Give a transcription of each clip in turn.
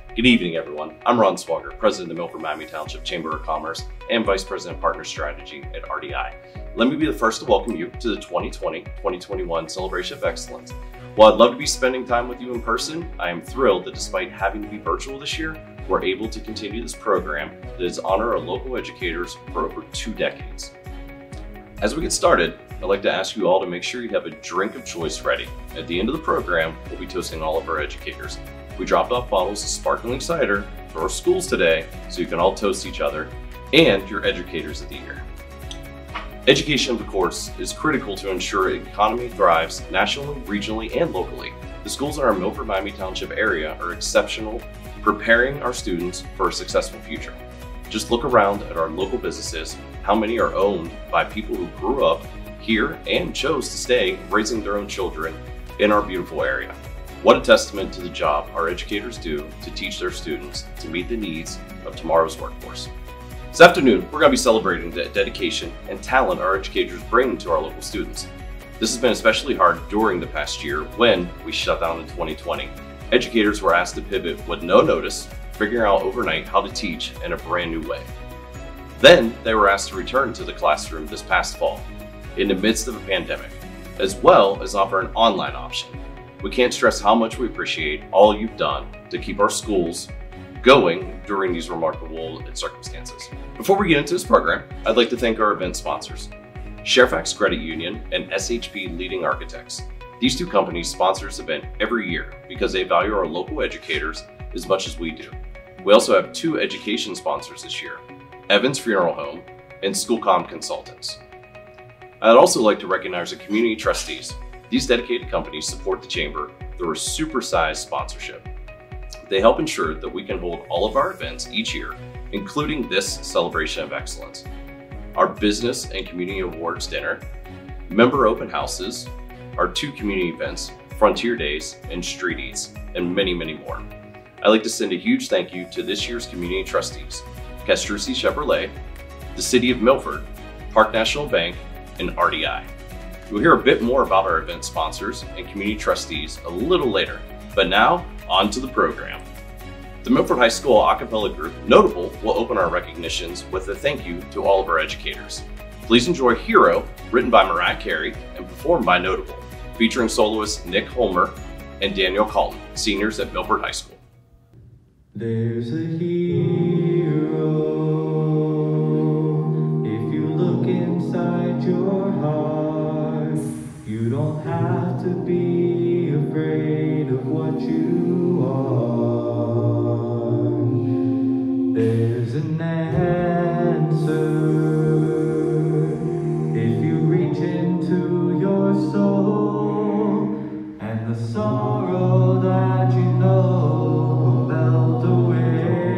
Good evening, everyone. I'm Ron Swagger, President of Milford Miami Township Chamber of Commerce and Vice President of Partner Strategy at RDI. Let me be the first to welcome you to the 2020-2021 Celebration of Excellence. While I'd love to be spending time with you in person, I am thrilled that despite having to be virtual this year, we're able to continue this program that has honored our local educators for over 2 decades. As we get started, I'd like to ask you all to make sure you have a drink of choice ready. At the end of the program, we'll be toasting all of our educators. We dropped off bottles of sparkling cider for our schools today, so you can all toast each other and your educators of the year. Education, of course, is critical to ensure the economy thrives nationally, regionally, and locally. The schools in our Milford Miami Township area are exceptional, preparing our students for a successful future. Just look around at our local businesses. How many are owned by people who grew up here and chose to stay raising their own children in our beautiful area? What a testament to the job our educators do to teach their students to meet the needs of tomorrow's workforce. This afternoon, we're going to be celebrating the dedication and talent our educators bring to our local students. This has been especially hard during the past year when we shut down in 2020. Educators were asked to pivot with no notice, figuring out overnight how to teach in a brand new way. Then they were asked to return to the classroom this past fall in the midst of a pandemic, as well as offer an online option. We can't stress how much we appreciate all you've done to keep our schools going during these remarkable circumstances. Before we get into this program, I'd like to thank our event sponsors, Fairfax Credit Union and SHP Leading Architects. These 2 companies sponsor this event every year because they value our local educators as much as we do. We also have 2 education sponsors this year, Evans Funeral Home and Schoolcom Consultants. I'd also like to recognize the community trustees. These dedicated companies support the Chamber through a supersized sponsorship. They help ensure that we can hold all of our events each year, including this Celebration of Excellence, our Business and Community Awards Dinner, member open houses, our 2 community events, Frontier Days and Street Eats, and many, many more. I'd like to send a huge thank you to this year's community trustees, Castrucci Chevrolet, the City of Milford, Park National Bank, and RDI. We'll hear a bit more about our event sponsors and community trustees a little later, but now, on to the program. The Milford High School a cappella group, Notable, will open our recognitions with a thank you to all of our educators. Please enjoy Hero, written by Mariah Carey and performed by Notable, featuring soloists Nick Holmer and Daniel Calton, seniors at Milford High School. There's a hero, if you look inside your heart, you don't have to be afraid of what you are. There's an answer, if you reach into your soul, and the sorrow that you know will melt away.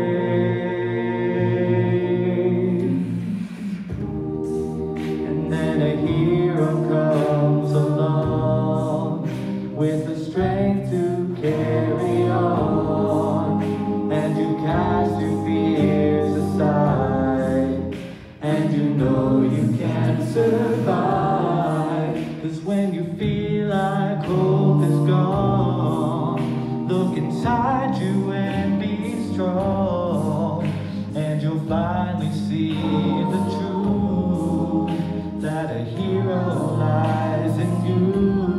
And then a hero comes along with the strength to carry on, and you cast your fears aside, and you know you can survive. 'Cause when you feel like hope is gone, look inside you and be strong, and you'll finally see the truth that a hero lies in you.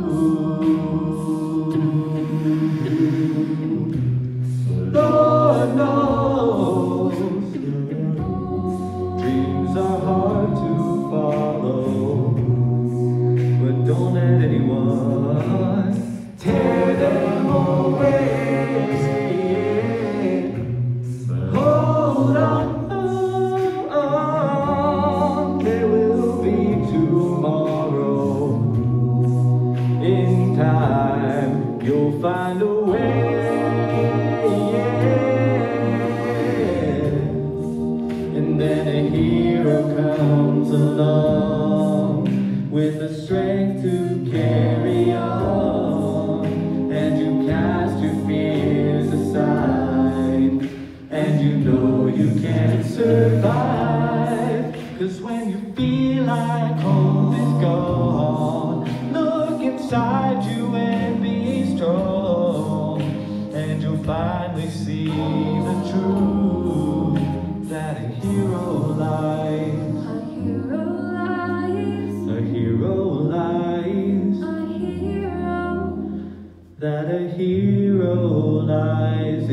Lord knows dreams are hard to follow, but don't let anyone tear them away. Hold on, there will be tomorrow. In time, you'll find a way. And then a hero comes along with the strength to carry on, and you cast your fears aside, and you know you can survive. 'Cause when you feel like hope is gone, look inside you and be strong, and you'll finally see lies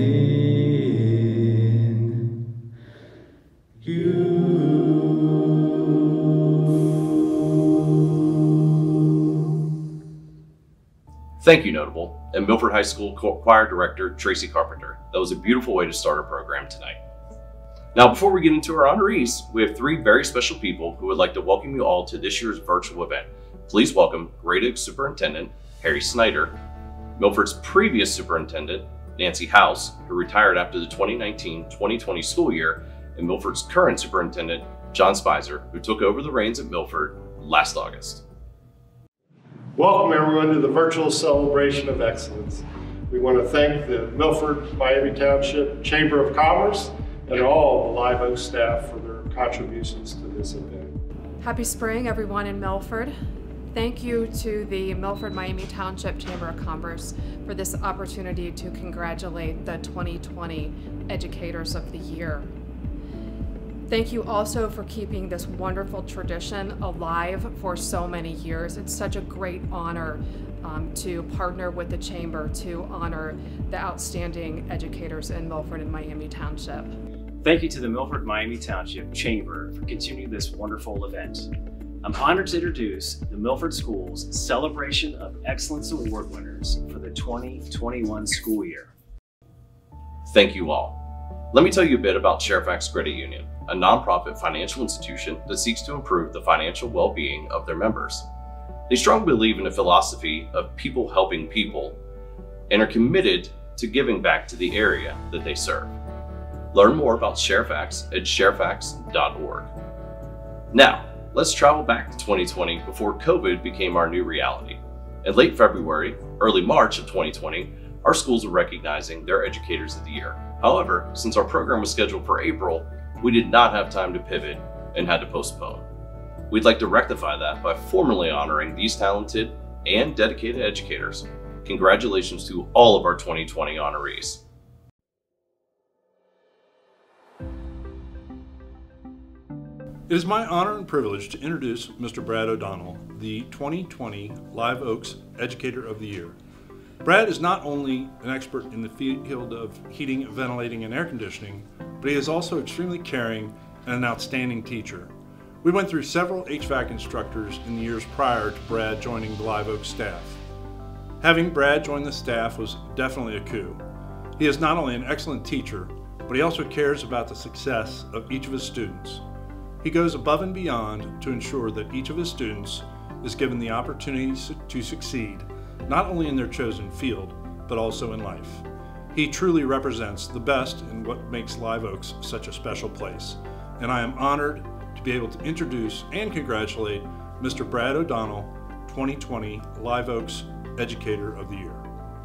in you. Thank you, Notable, and Milford High School Choir Director Tracy Carpenter. That was a beautiful way to start our program tonight. Now, before we get into our honorees, we have three very special people who would like to welcome you all to this year's virtual event. Please welcome Grade Oaks Superintendent Harry Snyder, Milford's previous superintendent, Nancy House, who retired after the 2019-2020 school year, and Milford's current superintendent, John Spicer, who took over the reins at Milford last August. Welcome everyone to the virtual celebration of excellence. We want to thank the Milford Miami Township Chamber of Commerce and all the Live Oak staff for their contributions to this event. Happy spring, everyone in Milford. Thank you to the Milford Miami Township Chamber of Commerce for this opportunity to congratulate the 2020 Educators of the Year. Thank you also for keeping this wonderful tradition alive for so many years. It's such a great honor to partner with the Chamber to honor the outstanding educators in Milford and Miami Township. Thank you to the Milford Miami Township Chamber for continuing this wonderful event. I'm honored to introduce the Milford Schools Celebration of Excellence Award winners for the 2021 school year. Thank you all. Let me tell you a bit about Fairfax Credit Union, a nonprofit financial institution that seeks to improve the financial well-being of their members. They strongly believe in a philosophy of people helping people and are committed to giving back to the area that they serve. Learn more about Fairfax at sharefax.org. Now, let's travel back to 2020 before COVID became our new reality. In late February, early March of 2020, our schools were recognizing their Educators of the Year. However, since our program was scheduled for April, we did not have time to pivot and had to postpone. We'd like to rectify that by formally honoring these talented and dedicated educators. Congratulations to all of our 2020 honorees. It is my honor and privilege to introduce Mr. Brad O'Donnell, the 2020 Live Oaks Educator of the Year. Brad is not only an expert in the field of heating, ventilating, and air conditioning, but he is also extremely caring and an outstanding teacher. We went through several HVAC instructors in the years prior to Brad joining the Live Oaks staff. Having Brad join the staff was definitely a coup. He is not only an excellent teacher, but he also cares about the success of each of his students. He goes above and beyond to ensure that each of his students is given the opportunities to succeed, not only in their chosen field, but also in life. He truly represents the best in what makes Live Oaks such a special place, and I am honored to be able to introduce and congratulate Mr. Brad O'Donnell, 2020 Live Oaks Educator of the Year.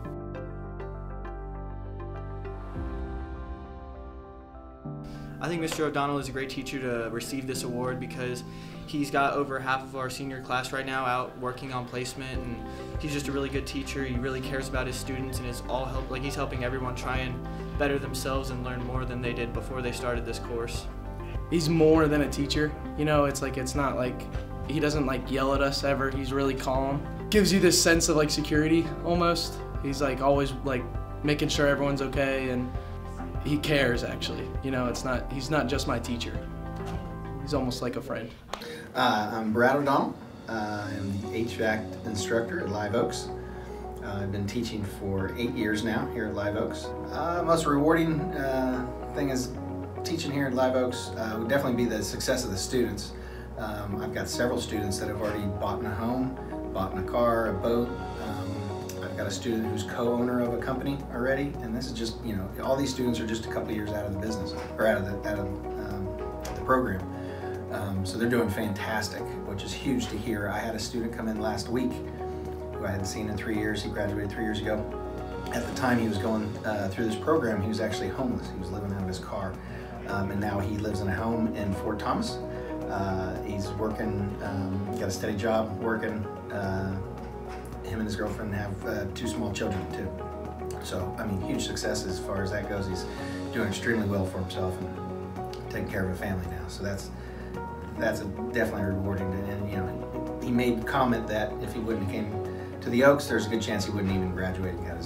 I think Mr. O'Donnell is a great teacher to receive this award because he's got over half of our senior class right now out working on placement, and he's just a really good teacher. He really cares about his students, and he's helping everyone try and better themselves and learn more than they did before they started this course. He's more than a teacher. You know, it's not like he doesn't yell at us ever. He's really calm. Gives you this sense of security almost. He's always making sure everyone's okay, and he cares actually. You know, he's not just my teacher. He's almost like a friend. I'm Brad O'Donnell. I'm the HVAC instructor at Live Oaks. I've been teaching for 8 years now here at Live Oaks. Most rewarding thing is teaching here at Live Oaks would definitely be the success of the students. I've got several students that have already bought in a home, bought in a car, a boat. I've got a student who's co-owner of a company already, and this is just, all these students are just a couple of years out of the business, or out of the program. So they're doing fantastic, which is huge to hear. I had a student come in last week who I hadn't seen in 3 years. He graduated 3 years ago. At the time he was going through this program, he was actually homeless. He was living out of his car. And now he lives in a home in Fort Thomas. He's working, got a steady job working. Him and his girlfriend have 2 small children too. So, I mean, huge success as far as that goes. He's doing extremely well for himself and taking care of a family now. So that's definitely rewarding. And he made comment that if he wouldn't have came to the Oaks, there's a good chance he wouldn't even graduate and got his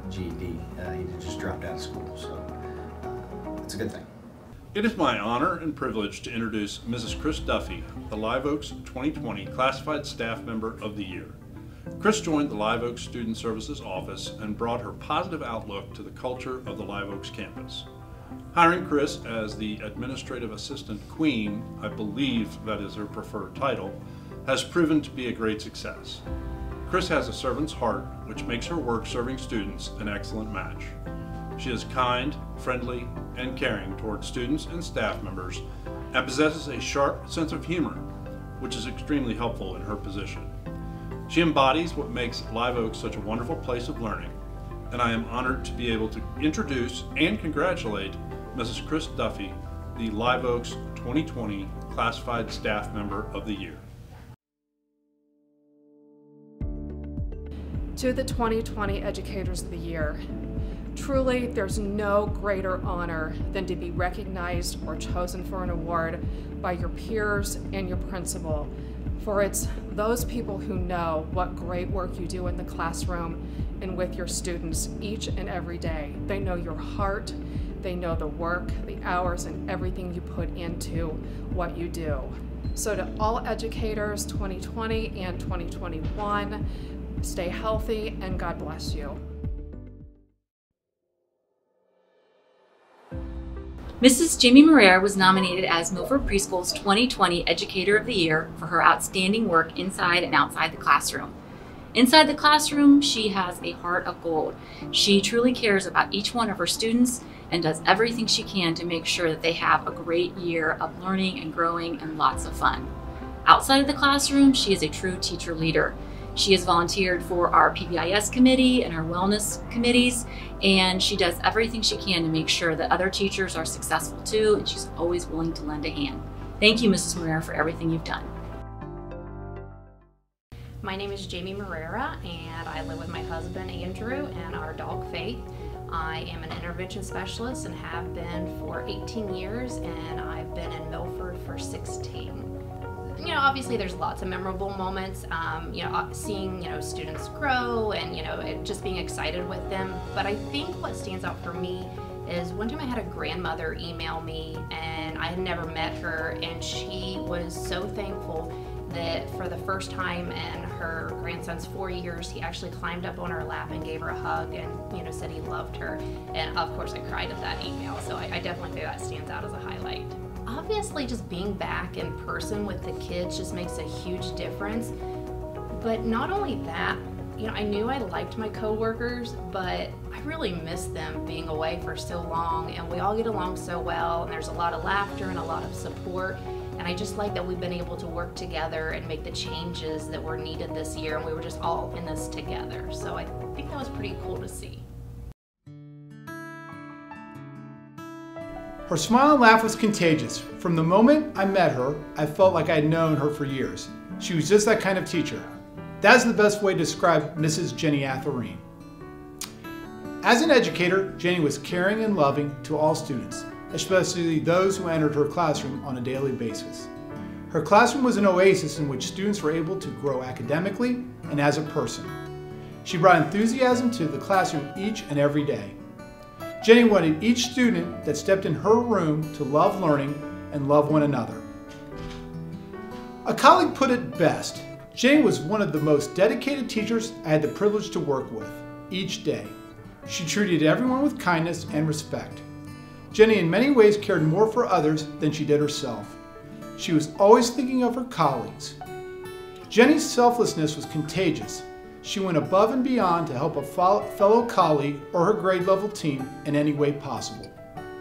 GED. He just dropped out of school, so it's a good thing. It is my honor and privilege to introduce Mrs. Chris Duffy, the Live Oaks 2020 Classified Staff Member of the Year. Chris joined the Live Oaks Student Services Office and brought her positive outlook to the culture of the Live Oaks campus. Hiring Chris as the Administrative Assistant Queen, I believe that is her preferred title, has proven to be a great success. Chris has a servant's heart, which makes her work serving students an excellent match. She is kind, friendly, and caring towards students and staff members, and possesses a sharp sense of humor, which is extremely helpful in her position. She embodies what makes Live Oaks such a wonderful place of learning, and I am honored to be able to introduce and congratulate Mrs. Chris Duffy, the Live Oaks 2020 Classified Staff Member of the Year. To the 2020 Educators of the Year, truly there's no greater honor than to be recognized or chosen for an award by your peers and your principal, for it's those people who know what great work you do in the classroom and with your students each and every day. They know your heart, they know the work, the hours, and everything you put into what you do. So to all educators 2020 and 2021, stay healthy and God bless you. Mrs. Jamie Moreira was nominated as Milford Preschool's 2020 Educator of the Year for her outstanding work inside and outside the classroom. Inside the classroom, she has a heart of gold. She truly cares about each one of her students and does everything she can to make sure that they have a great year of learning and growing and lots of fun. Outside of the classroom, she is a true teacher leader. She has volunteered for our PBIS committee and our wellness committees, and she does everything she can to make sure that other teachers are successful too, and she's always willing to lend a hand. Thank you, Mrs. Moreira, for everything you've done. My name is Jamie Moreira, and I live with my husband Andrew and our dog Faith. I am an intervention specialist and have been for 18 years, and I've been in Milford for 16. You know, obviously there's lots of memorable moments, seeing, students grow and, just being excited with them. But I think what stands out for me is one time I had a grandmother email me, and I had never met her, and she was so thankful that for the first time in her grandson's 4 years, he actually climbed up on her lap and gave her a hug and, said he loved her. And of course I cried at that email, so I definitely think that stands out as a highlight. Obviously, just being back in person with the kids just makes a huge difference. But not only that, I knew I liked my coworkers, but I really miss them being away for so long, and we all get along so well, and there's a lot of laughter and a lot of support. And I just like that we've been able to work together and make the changes that were needed this year, and we were just all in this together. So I think that was pretty cool to see. Her smile and laugh was contagious. From the moment I met her, I felt like I had known her for years. She was just that kind of teacher. That's the best way to describe Mrs. Jenny Atherine. As an educator, Jenny was caring and loving to all students, especially those who entered her classroom on a daily basis. Her classroom was an oasis in which students were able to grow academically and as a person. She brought enthusiasm to the classroom each and every day. Jenny wanted each student that stepped in her room to love learning and love one another. A colleague put it best. Jenny was one of the most dedicated teachers I had the privilege to work with each day. She treated everyone with kindness and respect. Jenny in many ways cared more for others than she did herself. She was always thinking of her colleagues. Jenny's selflessness was contagious. She went above and beyond to help a fellow colleague or her grade level team in any way possible.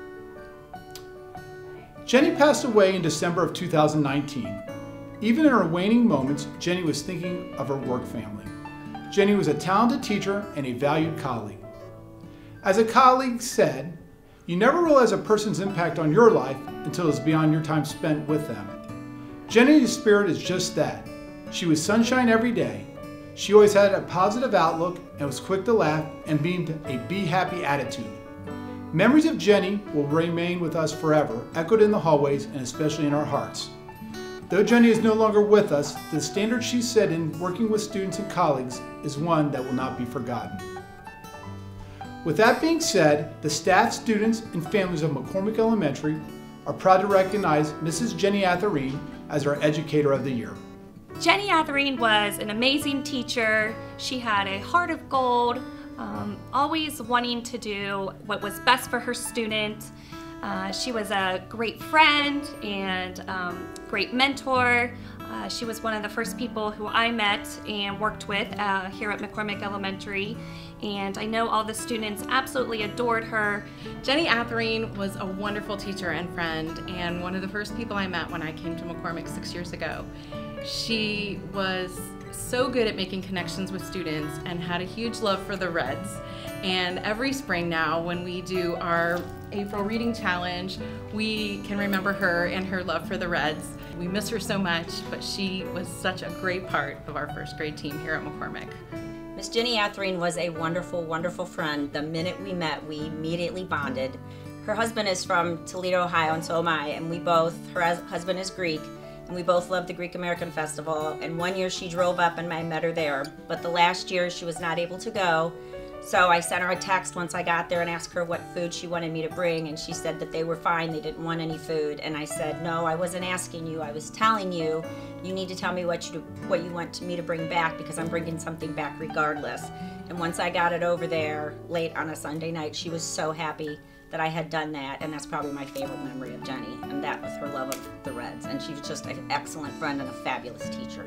Jenny passed away in December of 2019. Even in her waning moments, Jenny was thinking of her work family. Jenny was a talented teacher and a valued colleague. As a colleague said, you never realize a person's impact on your life until it's beyond your time spent with them. Jenny's spirit is just that. She was sunshine every day. She always had a positive outlook and was quick to laugh and beamed a be happy attitude. Memories of Jenny will remain with us forever, echoed in the hallways and especially in our hearts. Though Jenny is no longer with us, the standard she set in working with students and colleagues is one that will not be forgotten. With that being said, the staff, students, and families of McCormick Elementary are proud to recognize Mrs. Jenny Atherine as our Educator of the Year. Jenny Atherine was an amazing teacher. She had a heart of gold, always wanting to do what was best for her student. She was a great friend and great mentor. She was one of the first people who I met and worked with here at McCormick Elementary, and I know all the students absolutely adored her. Jenny Atherine was a wonderful teacher and friend, and one of the first people I met when I came to McCormick 6 years ago. She was so good at making connections with students and had a huge love for the Reds. And every spring now, when we do our April Reading Challenge, we can remember her and her love for the Reds. We miss her so much, but she was such a great part of our first grade team here at McCormick. Miss Jenny Atherine was a wonderful, wonderful friend. The minute we met, we immediately bonded. Her husband is from Toledo, Ohio, and so am I, and her husband is Greek, and we both love the Greek American Festival. And one year she drove up and I met her there, but the last year she was not able to go. So I sent her a text once I got there and asked her what food she wanted me to bring, and she said that they were fine, they didn't want any food. And I said, no, I wasn't asking you, I was telling you, you need to tell me what you want me to bring back, because I'm bringing something back regardless. And once I got it over there late on a Sunday night, she was so happy that I had done that, and that's probably my favorite memory of Jenny, and that was her love of the Reds. And she was just an excellent friend and a fabulous teacher.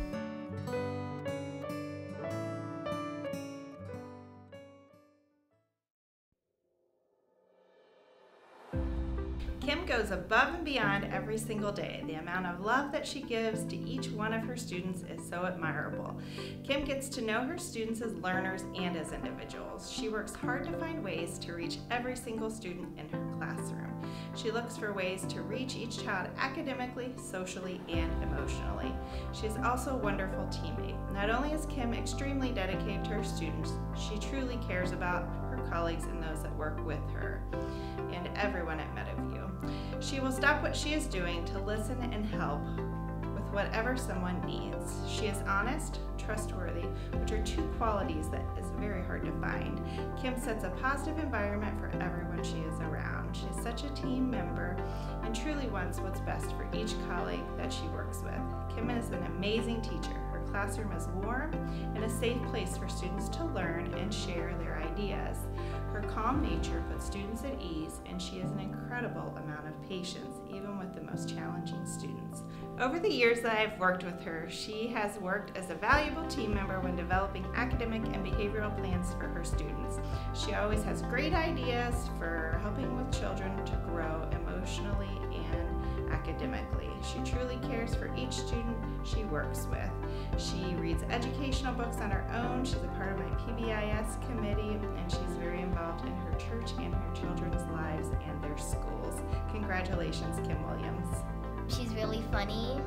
Kim goes above and beyond every single day. The amount of love that she gives to each one of her students is so admirable. Kim gets to know her students as learners and as individuals. She works hard to find ways to reach every single student in her classroom. She looks for ways to reach each child academically, socially, and emotionally. She is also a wonderful teammate. Not only is Kim extremely dedicated to her students, she truly cares about her colleagues and those that work with her, and everyone at Meadowview. She will stop what she is doing to listen and help with whatever someone needs. She is honest, trustworthy, which are two qualities that is very hard to find. Kim sets a positive environment for everyone she is around. She is such a team member and truly wants what's best for each colleague that she works with. Kim is an amazing teacher. Her classroom is warm and a safe place for students to learn and share their ideas. Her calm nature puts students at ease, and she has an incredible amount of patience, even with the most challenging students. Over the years that I've worked with her, she has worked as a valuable team member when developing academic and behavioral plans for her students. She always has great ideas for helping with children to grow emotionally and academically. She truly cares for each student she works with. She reads educational books on her own. She's a part of my PBIS committee, and she's very involved in her church and her children's lives and their schools. Congratulations, Kim Williams. She's really funny,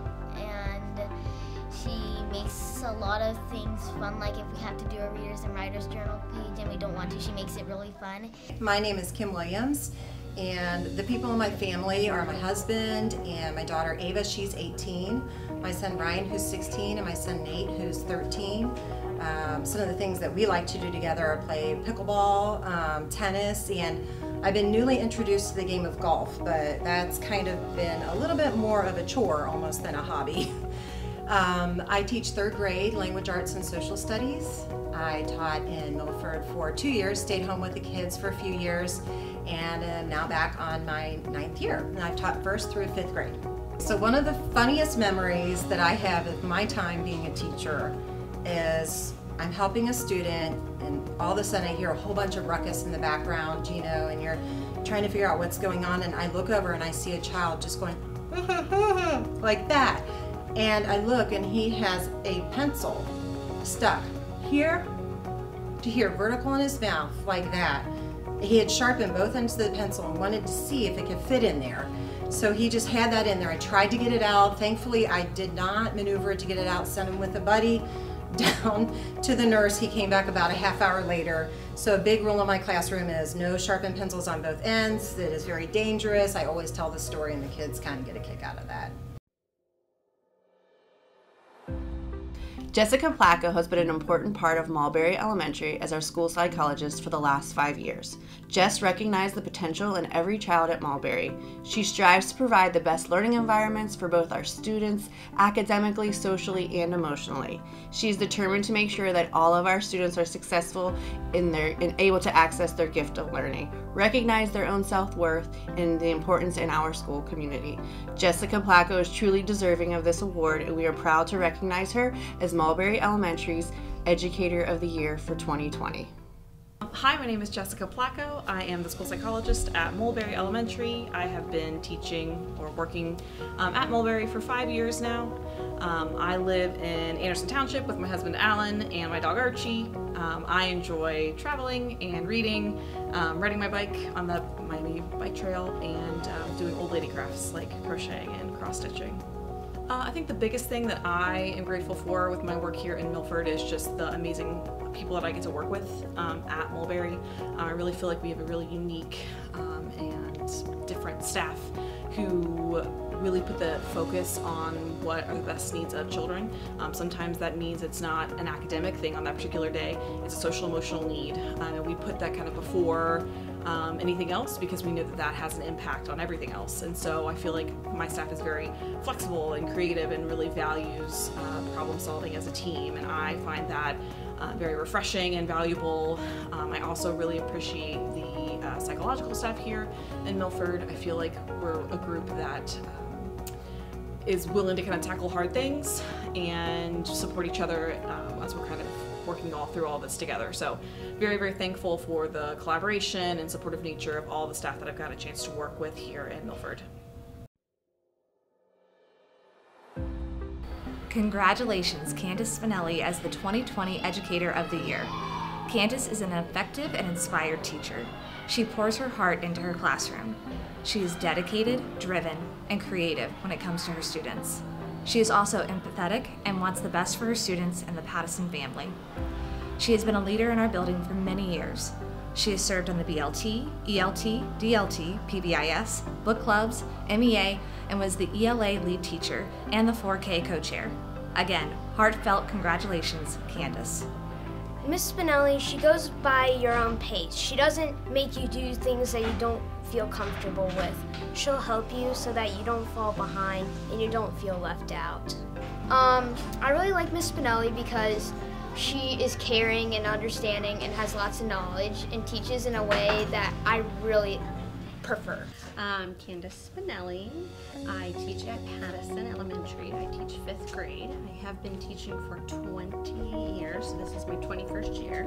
and she makes a lot of things fun, like if we have to do a Readers and Writers Journal page and we don't want to, she makes it really fun. My name is Kim Williams, and the people in my family are my husband and my daughter Ava, she's 18, my son Ryan, who's 16, and my son Nate, who's 13. Some of the things that we like to do together are play pickleball, tennis, and I've been newly introduced to the game of golf, but that's kind of been a little bit more of a chore almost than a hobby. I teach 3rd grade language arts and social studies. I taught in Milford for 2 years, stayed home with the kids for a few years, and am now back on my 9th year. And I've taught 1st through 5th grade. So one of the funniest memories that I have of my time being a teacher is I'm helping a student, and all of a sudden I hear a whole bunch of ruckus in the background, Gino, and you're trying to figure out what's going on, and I look over and I see a child just going like that. And I look, and he has a pencil stuck here to here, vertical in his mouth, like that. He had sharpened both ends of the pencil and wanted to see if it could fit in there. So he just had that in there. I tried to get it out. Thankfully, I did not maneuver to get it out, sent him with a buddy down to the nurse. He came back about a half hour later. So a big rule in my classroom is no sharpened pencils on both ends. It is very dangerous. I always tell the story, and the kids kind of get a kick out of that. Jessica Placko has been an important part of Mulberry Elementary as our school psychologist for the last 5 years. Jess recognized the potential in every child at Mulberry. She strives to provide the best learning environments for both our students, academically, socially, and emotionally. She is determined to make sure that all of our students are successful and able to access their gift of learning, recognize their own self-worth, and the importance in our school community. Jessica Placko is truly deserving of this award, and we are proud to recognize her as Mulberry Elementary's Educator of the Year for 2020. Hi, my name is Jessica Placko. I am the school psychologist at Mulberry Elementary. I have been teaching or working at Mulberry for 5 years now. I live in Anderson Township with my husband Alan and my dog Archie. I enjoy traveling and reading, riding my bike on the Miami bike trail, and doing old lady crafts like crocheting and cross stitching. I think the biggest thing that I am grateful for with my work here in Milford is just the amazing people that I get to work with at Mulberry. I really feel like we have a really unique and different staff who really put the focus on what are the best needs of children. Sometimes that means it's not an academic thing on that particular day, it's a social emotional need. We put that kind of before anything else because we know that that has an impact on everything else. And so I feel like my staff is very flexible and creative and really values problem solving as a team, and I find that very refreshing and valuable. I also really appreciate the psychological staff here in Milford. I feel like we're a group that is willing to kind of tackle hard things and support each other as we're kind of working all through all this together. So very, very thankful for the collaboration and supportive nature of all the staff that I've got a chance to work with here in Milford. Congratulations, Candice Spinelli as the 2020 Educator of the Year. Candice is an effective and inspired teacher. She pours her heart into her classroom. She is dedicated, driven, and creative when it comes to her students. She is also empathetic and wants the best for her students and the Pattison family. She has been a leader in our building for many years. She has served on the BLT, ELT, DLT, PBIS, book clubs, MEA, and was the ELA lead teacher and the 4K co-chair. Again, heartfelt congratulations, Candice. Miss Spinelli, she goes by your own pace. She doesn't make you do things that you don't feel comfortable with. She'll help you so that you don't fall behind and you don't feel left out. I really like Miss Spinelli because she is caring and understanding and has lots of knowledge and teaches in a way that I really prefer. I'm Candice Spinelli. I teach at Pattison Elementary. I teach 5th grade. I have been teaching for 20 years. So this is my 21st year.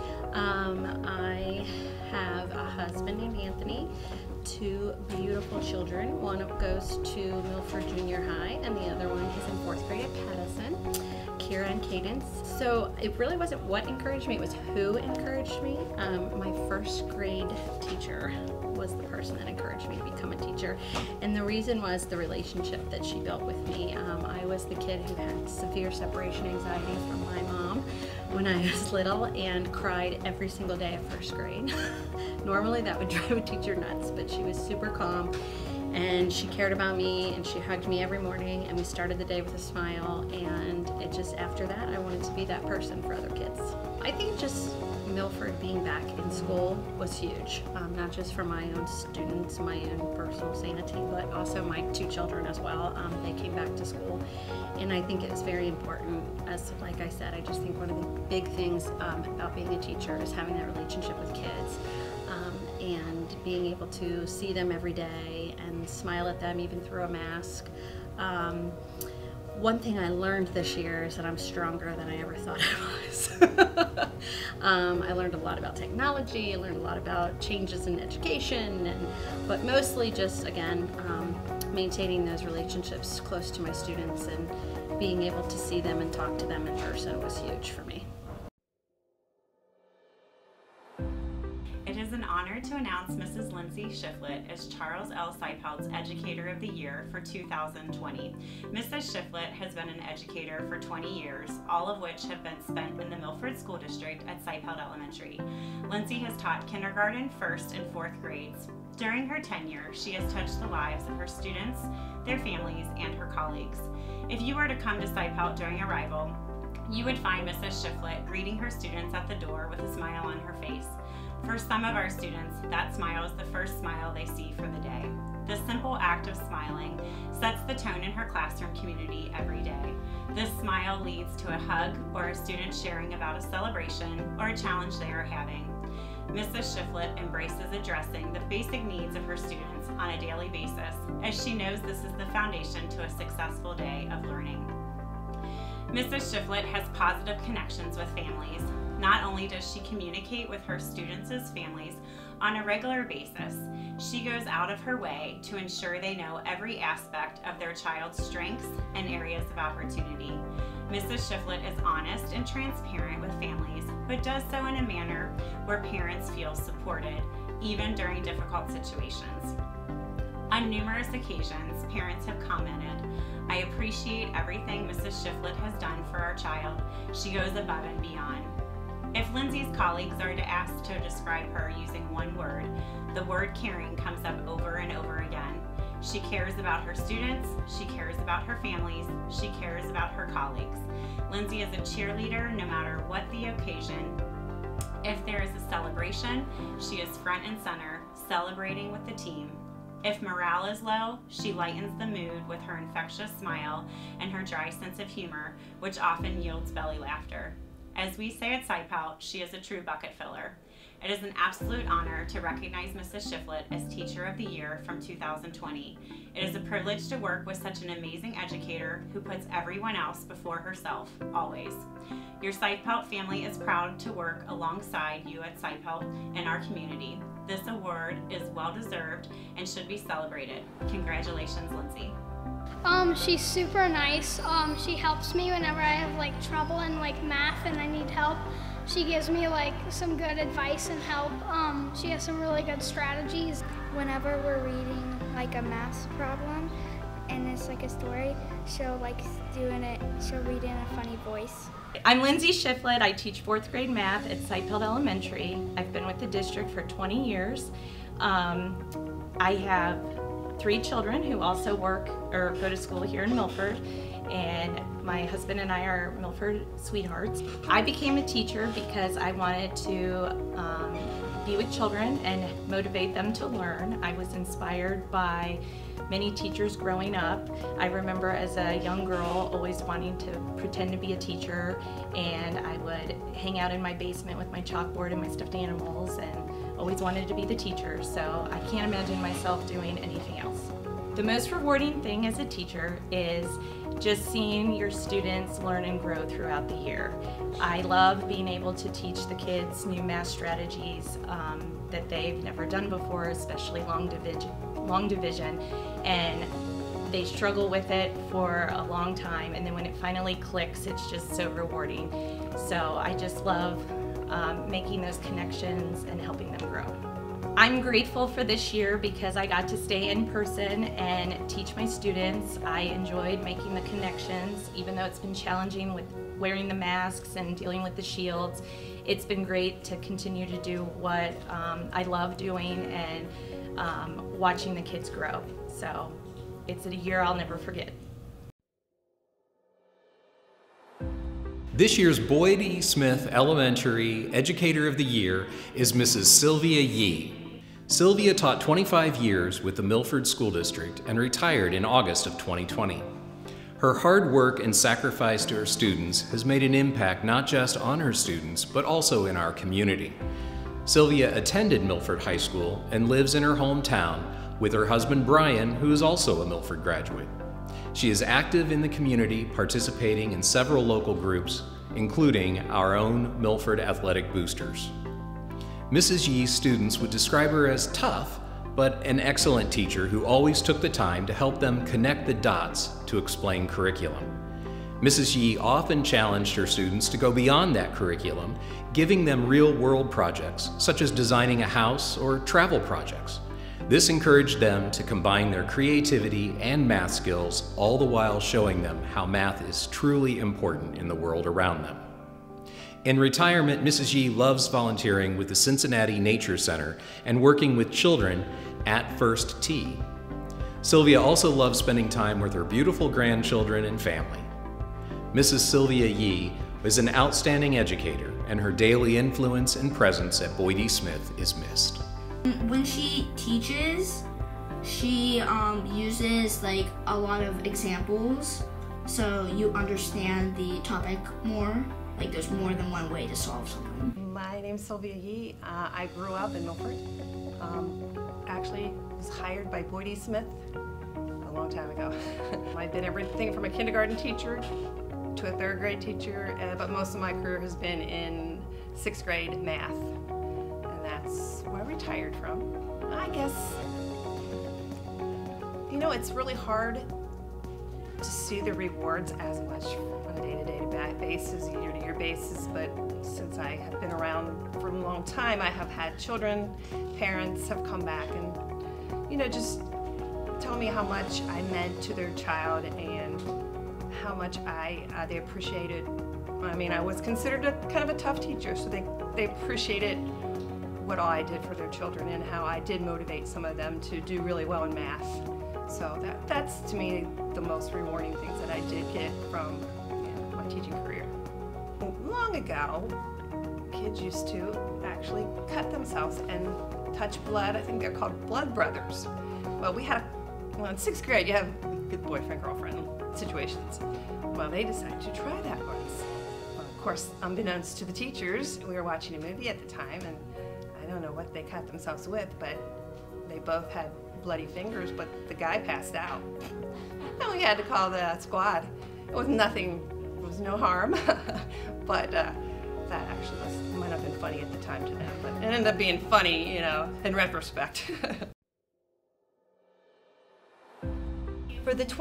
I have a husband named Anthony, 2 beautiful children. One goes to Milford Junior High and the other one is in 4th grade at Pattison, Kira and Cadence. So it really wasn't what encouraged me, it was who encouraged me. My 1st grade teacher was the person that encouraged me to become a teacher, and the reason was the relationship that she built with me. I was the kid who had severe separation anxiety from my mom when I was little and cried every single day of 1st grade. Normally that would drive a teacher nuts, but she was super calm and she cared about me and she hugged me every morning and we started the day with a smile, and it just, after that, I wanted to be that person for other kids. I think just Milford being back in school was huge, not just for my own students, my own personal sanity, but also my 2 children as well. They came back to school, and I think it's very important. As like I said, I just think one of the big things about being a teacher is having that relationship with kids, and being able to see them every day and smile at them even through a mask. One thing I learned this year is that I'm stronger than I ever thought I was. I learned a lot about technology, I learned a lot about changes in education, but mostly just, again, maintaining those relationships close to my students and being able to see them and talk to them in person was huge for me. It is an honor to announce Mrs. Lindsay Shifflet as Charles L. Seipelt's Educator of the Year for 2020. Mrs. Shifflet has been an educator for 20 years, all of which have been spent in the Milford School District at Seipelt Elementary. Lindsay has taught kindergarten, 1st, and 4th grades. During her tenure, she has touched the lives of her students, their families, and her colleagues. If you were to come to Seipelt during arrival, you would find Mrs. Shifflet greeting her students at the door with a smile on her face. For some of our students, that smile is the first smile they see for the day. The simple act of smiling sets the tone in her classroom community every day. This smile leads to a hug or a student sharing about a celebration or a challenge they are having. Mrs. Shifflet embraces addressing the basic needs of her students on a daily basis, as she knows this is the foundation to a successful day of learning. Mrs. Shifflet has positive connections with families. Not only does she communicate with her students' families on a regular basis, she goes out of her way to ensure they know every aspect of their child's strengths and areas of opportunity. Mrs. Shifflet is honest and transparent with families, but does so in a manner where parents feel supported, even during difficult situations. On numerous occasions, parents have commented, "I appreciate everything Mrs. Shifflet has done for our child. She goes above and beyond." If Lindsay's colleagues are to ask to describe her using one word, the word caring comes up over and over again. She cares about her students, she cares about her families, she cares about her colleagues. Lindsay is a cheerleader no matter what the occasion. If there is a celebration, she is front and center, celebrating with the team. If morale is low, she lightens the mood with her infectious smile and her dry sense of humor, which often yields belly laughter. As we say at Seipelt, she is a true bucket filler. It is an absolute honor to recognize Mrs. Shifflet as Teacher of the Year from 2020. It is a privilege to work with such an amazing educator who puts everyone else before herself, always. Your Seipelt family is proud to work alongside you at Seipelt and our community. This award is well-deserved and should be celebrated. Congratulations, Lindsay. She's super nice. She helps me whenever I have trouble in math and I need help. She gives me some good advice and help. She has some really good strategies. Whenever we're reading a math problem and it's a story, she'll she'll read in a funny voice. I'm Lindsay Shifflet. I teach 4th grade math at Seipelt Elementary. I've been with the district for 20 years. I have 3 children who also work or go to school here in Milford, and my husband and I are Milford sweethearts. I became a teacher because I wanted to be with children and motivate them to learn. I was inspired by many teachers growing up. I remember as a young girl always wanting to pretend to be a teacher, and I would hang out in my basement with my chalkboard and my stuffed animals and always wanted to be the teacher, so I can't imagine myself doing anything else. The most rewarding thing as a teacher is just seeing your students learn and grow throughout the year. I love being able to teach the kids new math strategies that they've never done before, especially long division, and they struggle with it for a long time, and then when it finally clicks, it's just so rewarding. So I just love making those connections and helping them grow. I'm grateful for this year because I got to stay in person and teach my students. I enjoyed making the connections, even though it's been challenging with wearing the masks and dealing with the shields. It's been great to continue to do what I love doing and watching the kids grow. So it's a year I'll never forget. This year's Boyd E. Smith Elementary Educator of the Year is Mrs. Sylvia Yee. Sylvia taught 25 years with the Milford School District and retired in August of 2020. Her hard work and sacrifice to her students has made an impact not just on her students, but also in our community. Sylvia attended Milford High School and lives in her hometown with her husband Brian, who is also a Milford graduate. She is active in the community, participating in several local groups, including our own Milford Athletic Boosters. Mrs. Yee's students would describe her as tough, but an excellent teacher who always took the time to help them connect the dots to explain curriculum. Mrs. Yee often challenged her students to go beyond that curriculum, giving them real-world projects, such as designing a house or travel projects. This encouraged them to combine their creativity and math skills, all the while showing them how math is truly important in the world around them. In retirement, Mrs. Yee loves volunteering with the Cincinnati Nature Center and working with children at First Tee. Sylvia also loves spending time with her beautiful grandchildren and family. Mrs. Sylvia Yee is an outstanding educator, and her daily influence and presence at Boyd E. Smith is missed. When she teaches, she uses like a lot of examples, so you understand the topic more. Like there's more than one way to solve something. My name's Sylvia Yee. I grew up in Milford. Actually was hired by Boyd E. Smith a long time ago. I've been everything from a kindergarten teacher to a 3rd grade teacher, but most of my career has been in 6th grade math. And that's where I retired from. I guess, you know, it's really hard to see the rewards as much on a day-to-day basis, year-to-year basis, but since I have been around for a long time, I have had children, parents have come back and, you know, just tell me how much I meant to their child and how much they appreciated. I mean, I was considered kind of a tough teacher, so they appreciated what all I did for their children and how I did motivate some of them to do really well in math. So that's to me the most rewarding things that I did get from my teaching career. Long ago, kids used to actually cut themselves and touch blood. I think they're called blood brothers. Well, in 6th grade, you have good boyfriend-girlfriend situations. Well, they decided to try that once. Well, of course, unbeknownst to the teachers, we were watching a movie at the time, and I don't know what they cut themselves with, but they both had bloody fingers, but the guy passed out. And we had to call the squad. It was nothing, it was no harm, but that actually might have been funny at the time to them, but it ended up being funny, you know, in retrospect. For the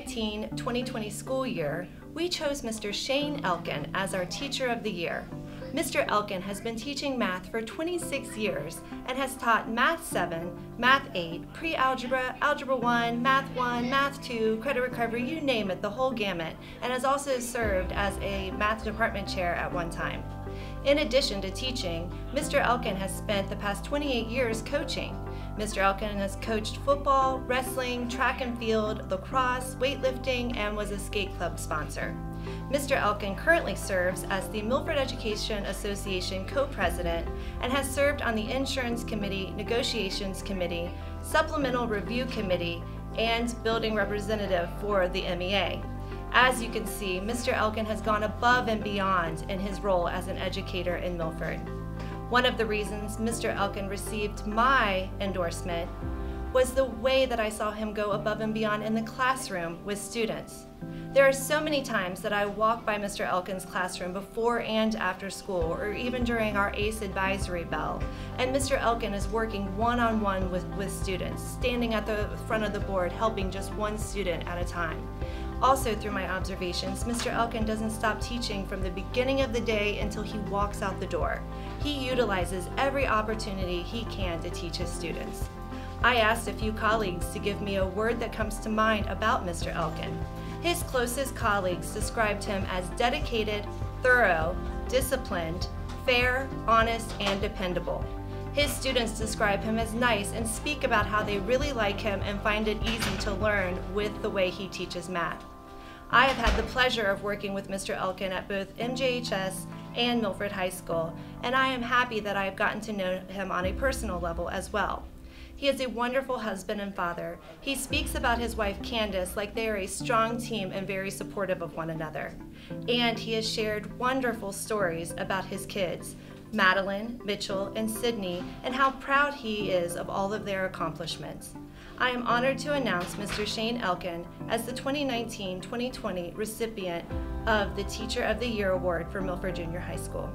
2019-2020 school year, we chose Mr. Shane Elkin as our Teacher of the Year. Mr. Elkin has been teaching math for 26 years and has taught Math 7, Math 8, Pre-Algebra, Algebra 1, Math 2, Credit Recovery, you name it, the whole gamut, and has also served as a math department chair at one time. In addition to teaching, Mr. Elkin has spent the past 28 years coaching. Mr. Elkin has coached football, wrestling, track and field, lacrosse, weightlifting, and was a skate club sponsor. Mr. Elkin currently serves as the Milford Education Association co-president and has served on the Insurance Committee, Negotiations Committee, Supplemental Review Committee, and Building Representative for the MEA. As you can see, Mr. Elkin has gone above and beyond in his role as an educator in Milford. One of the reasons Mr. Elkin received my endorsement was the way that I saw him go above and beyond in the classroom with students. There are so many times that I walk by Mr. Elkin's classroom before and after school, or even during our ACE advisory bell, and Mr. Elkin is working one-on-one with students, standing at the front of the board helping just one student at a time. Also, through my observations, Mr. Elkin doesn't stop teaching from the beginning of the day until he walks out the door. He utilizes every opportunity he can to teach his students. I asked a few colleagues to give me a word that comes to mind about Mr. Elkin. His closest colleagues described him as dedicated, thorough, disciplined, fair, honest, and dependable. His students describe him as nice and speak about how they really like him and find it easy to learn with the way he teaches math. I have had the pleasure of working with Mr. Elkin at both MJHS and Milford High School, and I am happy that I have gotten to know him on a personal level as well. He is a wonderful husband and father. He speaks about his wife Candice like they are a strong team and very supportive of one another. And he has shared wonderful stories about his kids, Madeline, Mitchell, and Sydney, and how proud he is of all of their accomplishments. I am honored to announce Mr. Shane Elkin as the 2019-2020 recipient of the Teacher of the Year Award for Milford Junior High School.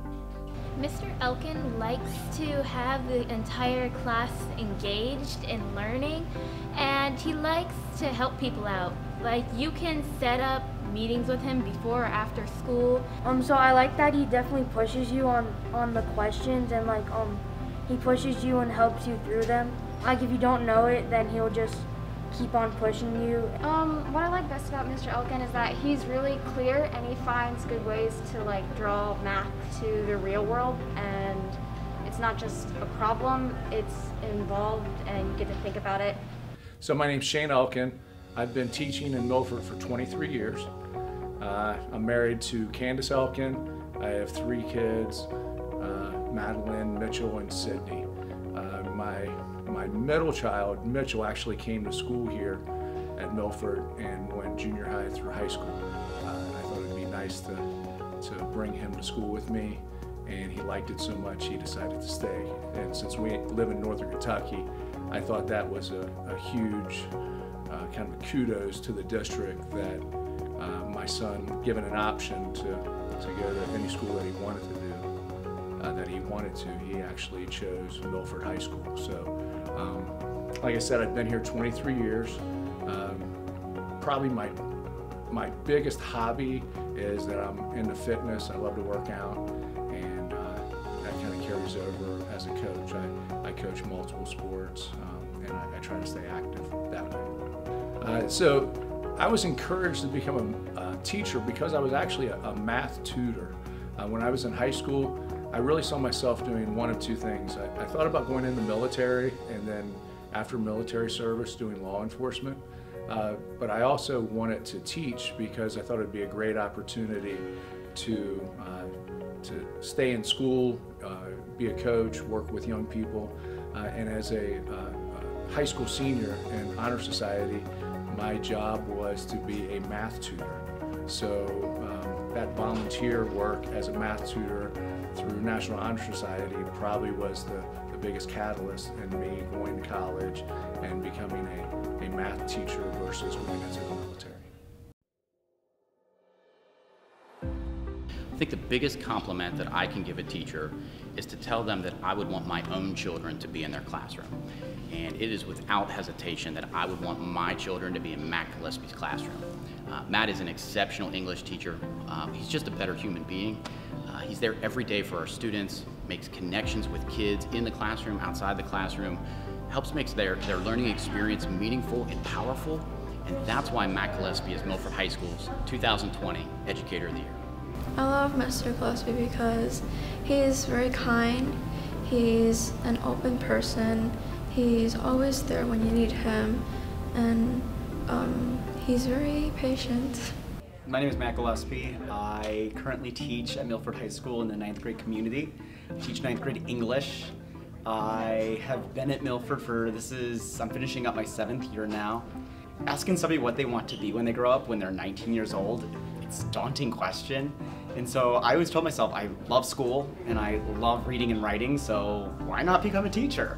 Mr. Elkin likes to have the entire class engaged in learning, and he likes to help people out. Like, you can set up meetings with him before or after school. So I like that he definitely pushes you on the questions, and like he pushes you and helps you through them. Like, if you don't know it, then he'll just keep on pushing you. What I like best about Mr. Elkin is that he's really clear and he finds good ways to like draw math to the real world, and it's not just a problem, it's involved and you get to think about it. So my name's Shane Elkin. I've been teaching in Milford for 23 years. I'm married to Candice Elkin. I have 3 kids, Madeline, Mitchell, and Sydney. My middle child, Mitchell, actually came to school here at Milford and went junior high through high school. I thought it'd be nice to bring him to school with me, and he liked it so much he decided to stay. And since we live in northern Kentucky, I thought that was a huge kind of a kudos to the district that my son, given an option to go to any school that he wanted to do, he actually chose Milford High School. So, like I said, I've been here 23 years. Probably my biggest hobby is that I'm into fitness. I love to work out, and that kind of carries over as a coach. I coach multiple sports, and I try to stay active that way. So I was encouraged to become a teacher because I was actually a math tutor. When I was in high school, I really saw myself doing one of 2 things. I thought about going in the military, and then after military service doing law enforcement. But I also wanted to teach because I thought it'd be a great opportunity to stay in school, be a coach, work with young people. And as a high school senior in Honor Society, my job was to be a math tutor. So that volunteer work as a math tutor through National Honor Society probably was the biggest catalyst in me going to college and becoming a math teacher versus going into the military. I think the biggest compliment that I can give a teacher is to tell them that I would want my own children to be in their classroom. And it is without hesitation that I would want my children to be in Matt Gillespie's classroom. Matt is an exceptional English teacher. He's just a better human being. He's there every day for our students, makes connections with kids in the classroom, outside the classroom, helps make their learning experience meaningful and powerful. And that's why Matt Gillespie is Milford High School's 2020 Educator of the Year. I love Mr. Gillespie because he's very kind, he's an open person, he's always there when you need him, and he's very patient. My name is Matt Gillespie. I currently teach at Milford High School in the 9th grade community. I teach 9th grade English. I have been at Milford I'm finishing up my 7th year now. Asking somebody what they want to be when they grow up, when they're 19 years old, it's a daunting question. And so I always told myself I love school and I love reading and writing, so why not become a teacher?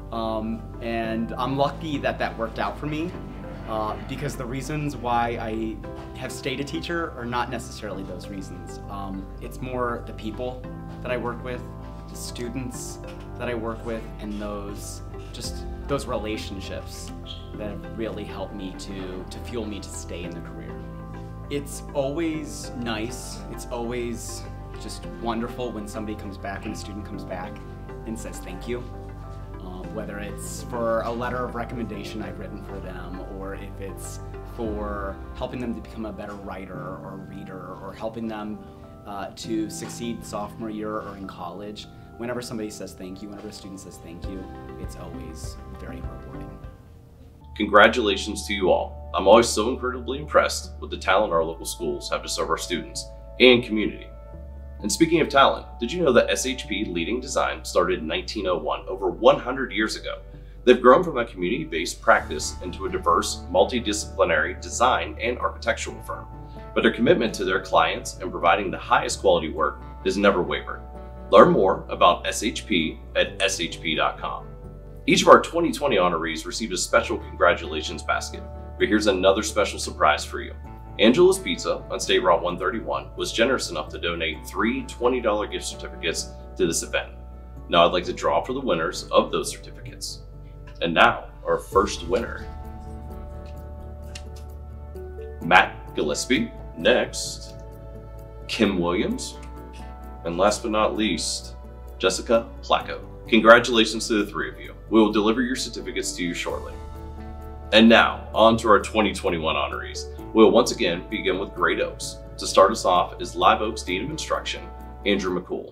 And I'm lucky that that worked out for me because the reasons why I have stayed a teacher are not necessarily those reasons. It's more the people that I work with, the students that I work with, and those relationships that have really helped me to fuel me to stay in the career. It's always nice, it's always just wonderful when somebody comes back and a student comes back and says thank you. Whether it's for a letter of recommendation I've written for them, or if it's for helping them to become a better writer or reader, or helping them to succeed sophomore year or in college. Whenever somebody says thank you, whenever a student says thank you, it's always very rewarding. Congratulations to you all. I'm always so incredibly impressed with the talent our local schools have to serve our students and community. And speaking of talent, did you know that SHP Leading Design started in 1901, over 100 years ago? They've grown from a community-based practice into a diverse, multidisciplinary design and architectural firm. But their commitment to their clients and providing the highest quality work has never wavered. Learn more about SHP at shp.com. Each of our 2020 honorees received a special congratulations basket, but here's another special surprise for you. Angela's Pizza on State Route 131 was generous enough to donate 3 $20 gift certificates to this event. Now I'd like to draw for the winners of those certificates. And now, our first winner. Matt Gillespie. Next, Kim Williams. And last but not least, Jessica Placko. Congratulations to the 3 of you. We will deliver your certificates to you shortly. And now, on to our 2021 honorees. We'll once again begin with Great Oaks. To start us off is Live Oaks Dean of Instruction, Andrew McCool.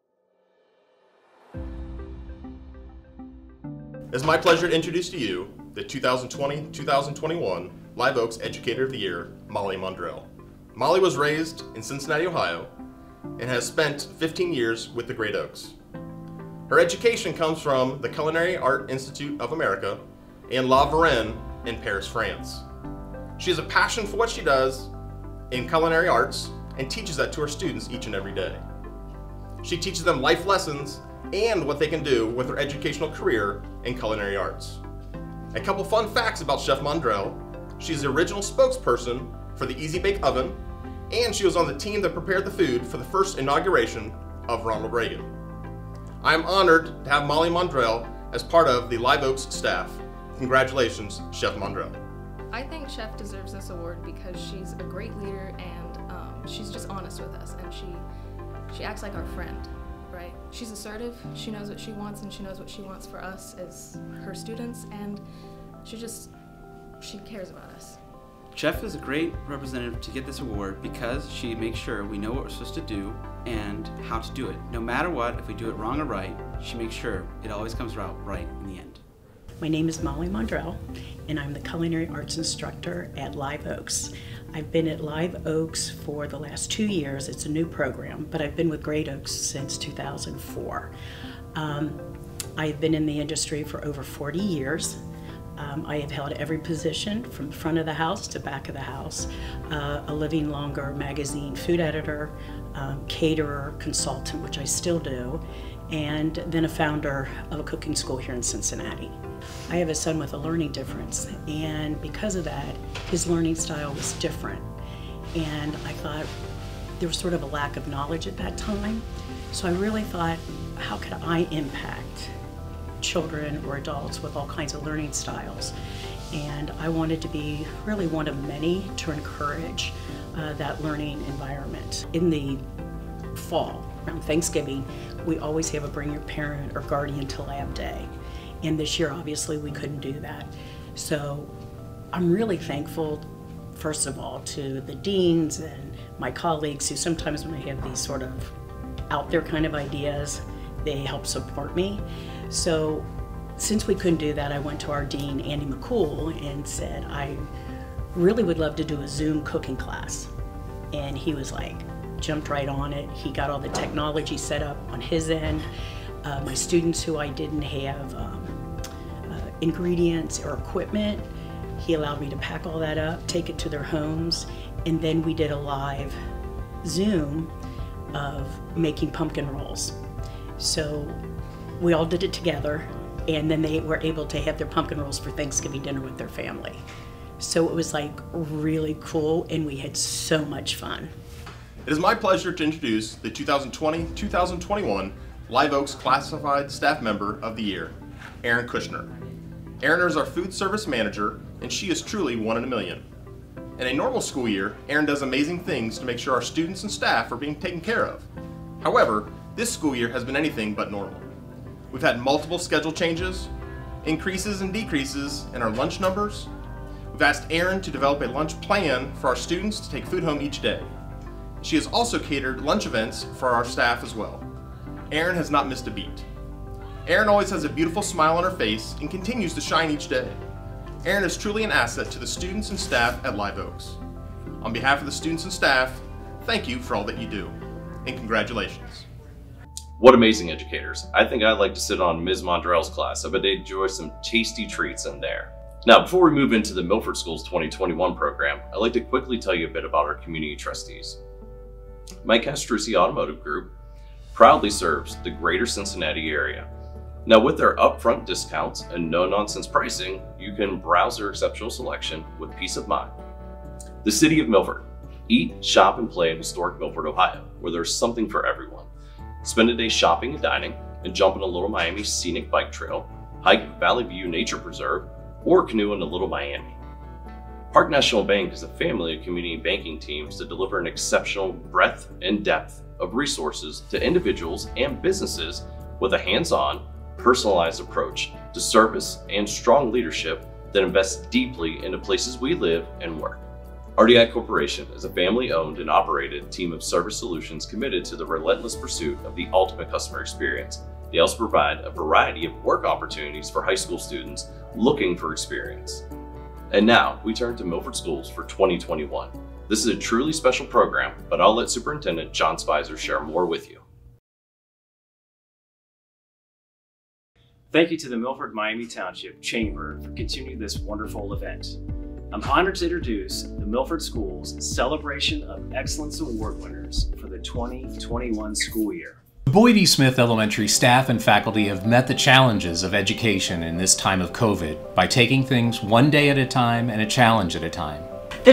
It's my pleasure to introduce to you the 2020-2021 Live Oaks Educator of the Year, Molly Maundrell. Molly was raised in Cincinnati, Ohio, and has spent 15 years with the Great Oaks. Her education comes from the Culinary Art Institute of America and La Varenne in Paris, France. She has a passion for what she does in culinary arts and teaches that to her students each and every day. She teaches them life lessons and what they can do with their educational career in culinary arts. A couple fun facts about Chef Maundrell: she's the original spokesperson for the Easy Bake Oven, and she was on the team that prepared the food for the first inauguration of Ronald Reagan. I am honored to have Molly Maundrell as part of the Live Oaks staff. Congratulations, Chef Maundrell. I think Chef deserves this award because she's a great leader and she's just honest with us, and she acts like our friend, right? She's assertive, she knows what she wants, and she knows what she wants for us as her students, and she cares about us. Chef is a great representative to get this award because she makes sure we know what we're supposed to do and how to do it. No matter what, if we do it wrong or right, she makes sure it always comes out right in the end. My name is Molly Maundrell, and I'm the Culinary Arts Instructor at Live Oaks. I've been at Live Oaks for the last 2 years. It's a new program, but I've been with Great Oaks since 2004. I've been in the industry for over 40 years. I have held every position from the front of the house to back of the house, a Living Longer magazine food editor, caterer, consultant, which I still do, and then a founder of a cooking school here in Cincinnati. I have a son with a learning difference, and because of that, his learning style was different. And I thought there was sort of a lack of knowledge at that time. So I really thought, how could I impact children or adults with all kinds of learning styles? And I wanted to be really one of many to encourage that learning environment. In the fall, around Thanksgiving, we always have a bring your parent or guardian to lab day. And this year, obviously, we couldn't do that. So I'm really thankful, first of all, to the deans and my colleagues who sometimes when I have these sort of out there kind of ideas, they help support me. So since we couldn't do that, I went to our dean, Andy McCool, and said, I really would love to do a Zoom cooking class. And he was like, jumped right on it. He got all the technology set up on his end. My students who I didn't have ingredients or equipment, he allowed me to pack all that up, take it to their homes, and then we did a live Zoom of making pumpkin rolls. So we all did it together, and then they were able to have their pumpkin rolls for Thanksgiving dinner with their family. So it was like really cool, and we had so much fun. It is my pleasure to introduce the 2020-2021 Live Oaks Classified Staff Member of the Year, Erin Kushner. Erin is our food service manager, and she is truly one in a million. In a normal school year, Erin does amazing things to make sure our students and staff are being taken care of. However, this school year has been anything but normal. We've had multiple schedule changes, increases and decreases in our lunch numbers. We've asked Erin to develop a lunch plan for our students to take food home each day. She has also catered lunch events for our staff as well. Erin has not missed a beat. Erin always has a beautiful smile on her face and continues to shine each day. Erin is truly an asset to the students and staff at Live Oaks. On behalf of the students and staff, thank you for all that you do, and congratulations. What amazing educators. I think I'd like to sit on Ms. Maundrell's class. I bet they'd enjoy some tasty treats in there. Now, before we move into the Milford Schools 2021 program, I'd like to quickly tell you a bit about our community trustees. Mike Castrucci Automotive Group proudly serves the greater Cincinnati area. Now, with their upfront discounts and no-nonsense pricing, you can browse their exceptional selection with peace of mind. The City of Milford. Eat, shop, and play in historic Milford, Ohio, where there's something for everyone. Spend a day shopping and dining, and jump in a Little Miami scenic bike trail, hike Valley View Nature Preserve, or canoe into Little Miami. Park National Bank is a family of community banking teams that deliver an exceptional breadth and depth of resources to individuals and businesses with a hands-on, personalized approach to service and strong leadership that invests deeply into places we live and work. RDI Corporation is a family-owned and operated team of service solutions committed to the relentless pursuit of the ultimate customer experience They also provide a variety of work opportunities for high school students looking for experience. And now we turn to Milford Schools for 2021. This is a truly special program, but I'll let Superintendent John Spicer share more with you. Thank you to the Milford Miami Township Chamber for continuing this wonderful event. I'm honored to introduce the Milford Schools Celebration of Excellence Award winners for the 2021 school year. The Boyd E. Smith Elementary staff and faculty have met the challenges of education in this time of COVID by taking things one day at a time and a challenge at a time. The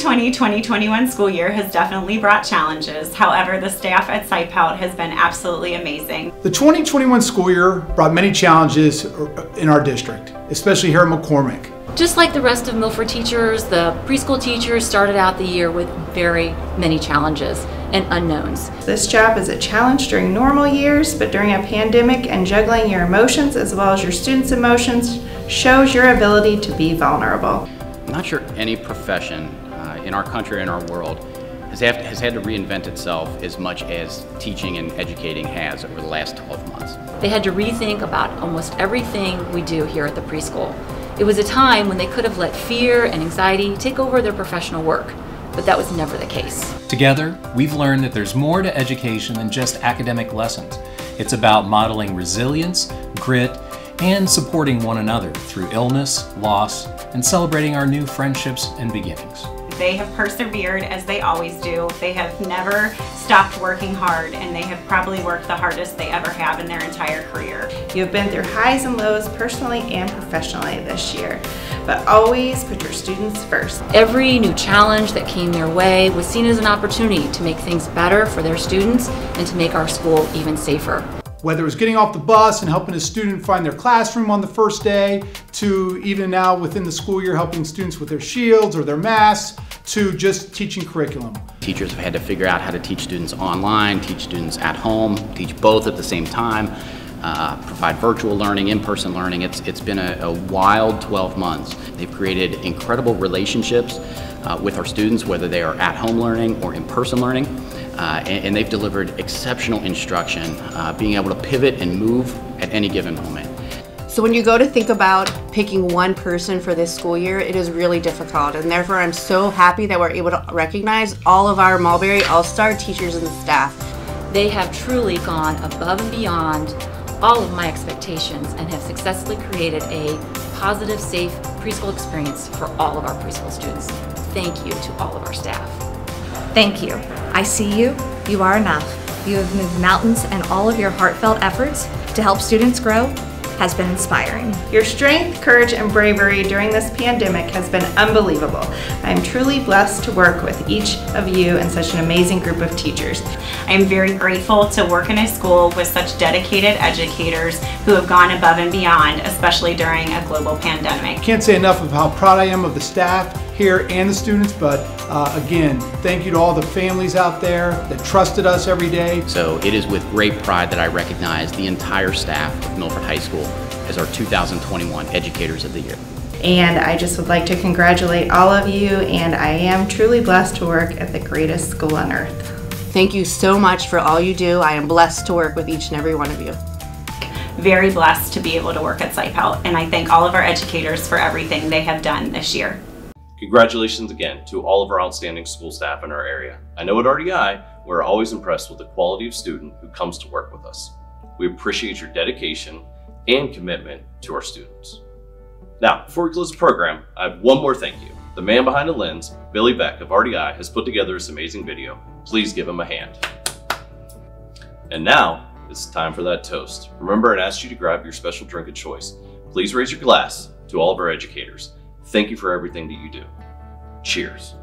2020-2021 school year has definitely brought challenges. However, the staff at Seipelt has been absolutely amazing. The 2021 school year brought many challenges in our district, especially here at McCormick. Just like the rest of Milford teachers, the preschool teachers started out the year with very many challenges and unknowns. This job is a challenge during normal years, but during a pandemic and juggling your emotions as well as your students' emotions shows your ability to be vulnerable. I'm not sure any profession in our country, in our world, has had to reinvent itself as much as teaching and educating has over the last 12 months. They had to rethink about almost everything we do here at the preschool. It was a time when they could have let fear and anxiety take over their professional work, but that was never the case. Together, we've learned that there's more to education than just academic lessons. It's about modeling resilience, grit, and supporting one another through illness, loss, and celebrating our new friendships and beginnings. They have persevered as they always do. They have never stopped working hard, and they have probably worked the hardest they ever have in their entire career. You have been through highs and lows personally and professionally this year, but always put your students first. Every new challenge that came their way was seen as an opportunity to make things better for their students and to make our school even safer. Whether it was getting off the bus and helping a student find their classroom on the first day, to even now within the school year helping students with their shields or their masks, to just teaching curriculum. Teachers have had to figure out how to teach students online, teach students at home, teach both at the same time, provide virtual learning, in-person learning. It's been a wild 12 months. They've created incredible relationships with our students, whether they are at home learning or in-person learning. And they've delivered exceptional instruction, being able to pivot and move at any given moment. So when you go to think about picking one person for this school year, it is really difficult, and therefore I'm so happy that we're able to recognize all of our Mulberry All-Star teachers and staff. They have truly gone above and beyond all of my expectations and have successfully created a positive, safe preschool experience for all of our preschool students. Thank you to all of our staff. Thank you. I see you. You are enough. You have moved mountains, and all of your heartfelt efforts to help students grow has been inspiring. Your strength, courage, and bravery during this pandemic has been unbelievable. I am truly blessed to work with each of you and such an amazing group of teachers. I am very grateful to work in a school with such dedicated educators who have gone above and beyond, especially during a global pandemic. I can't say enough of how proud I am of the staff here and the students, but again, thank you to all the families out there that trusted us every day. So it is with great pride that I recognize the entire staff of Milford High School as our 2021 Educators of the Year. And I just would like to congratulate all of you, and I am truly blessed to work at the greatest school on earth. Thank you so much for all you do. I am blessed to work with each and every one of you. Very blessed to be able to work at Seipelt, and I thank all of our educators for everything they have done this year. Congratulations again to all of our outstanding school staff in our area. I know at RDI, we're always impressed with the quality of student who comes to work with us. We appreciate your dedication and commitment to our students. Now, before we close the program, I have one more thank you. The man behind the lens, Billy Beck of RDI, has put together this amazing video. Please give him a hand. And now, it's time for that toast. Remember, I asked you to grab your special drink of choice. Please raise your glass to all of our educators. Thank you for everything that you do. Cheers.